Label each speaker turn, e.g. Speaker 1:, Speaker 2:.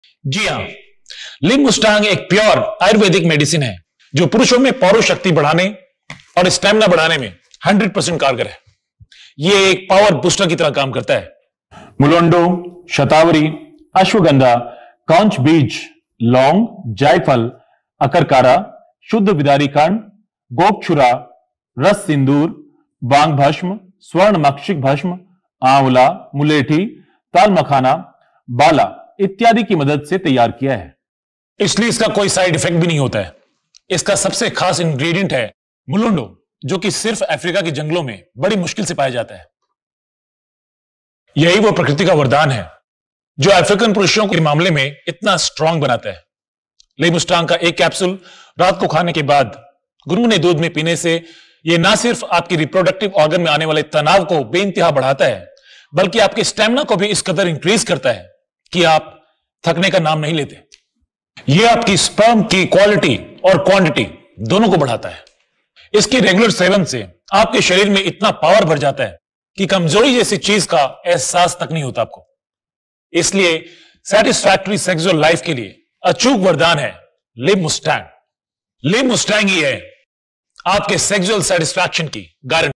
Speaker 1: जी हां, लिंगमुस्टांग एक pure Ayurvedic medicine है जो पुरुषों में पौरुष शक्ति बढ़ाने और स्टेमिना बढ़ाने में 100% कारगर है। यह एक पावर बूस्टर की तरह काम करता है।
Speaker 2: मुलोंडो, शतावरी, अश्वगंधा, कौंच बीज, लौंग, जायफल, अकरकारा, शुद्ध विदारी कांड, गोपछुरा, रस सिंदूर, बांग भस्म, स्वर्ण मक्षिक भस्म, आंवला, मुलेठी, ताल मखाना, बाला इत्यादि की मदद से तैयार किया है।
Speaker 1: इसलिए इसका कोई साइड इफेक्ट भी नहीं होता है। इसका सबसे खास इंग्रेडिएंट है मुलोंडो, जो कि सिर्फ अफ्रीका के जंगलों में बड़ी मुश्किल से पाया जाता है। यही वो प्रकृति का वरदान है जो अफ्रीकन पुरुषों के मामले में इतना स्ट्रांग बनाता है। लिंगमुस्टांग का एक कैप्सूल रात को खाने के बाद गुनगुने दूध में पीने से यह ना सिर्फ आपकी रिप्रोडक्टिव ऑर्गन में आने वाले तनाव को बेइंतहा बढ़ाता है, बल्कि आपके स्टेमिना को भी इस कदर इंक्रीज करता है कि आप थकने का नाम नहीं लेते। यह आपकी स्पर्म की क्वालिटी और क्वांटिटी दोनों को बढ़ाता है। इसके रेगुलर सेवन से आपके शरीर में इतना पावर बढ़ जाता है कि कमजोरी जैसी चीज का एहसास तक नहीं होता आपको। इसलिए सैटिस्फैक्टरी सेक्सुअल लाइफ के लिए अचूक वरदान है लिंगमुस्टांग। लिंगमुस्टांग ही है आपके सेक्सुअल सेटिस्फैक्शन की गारंटी।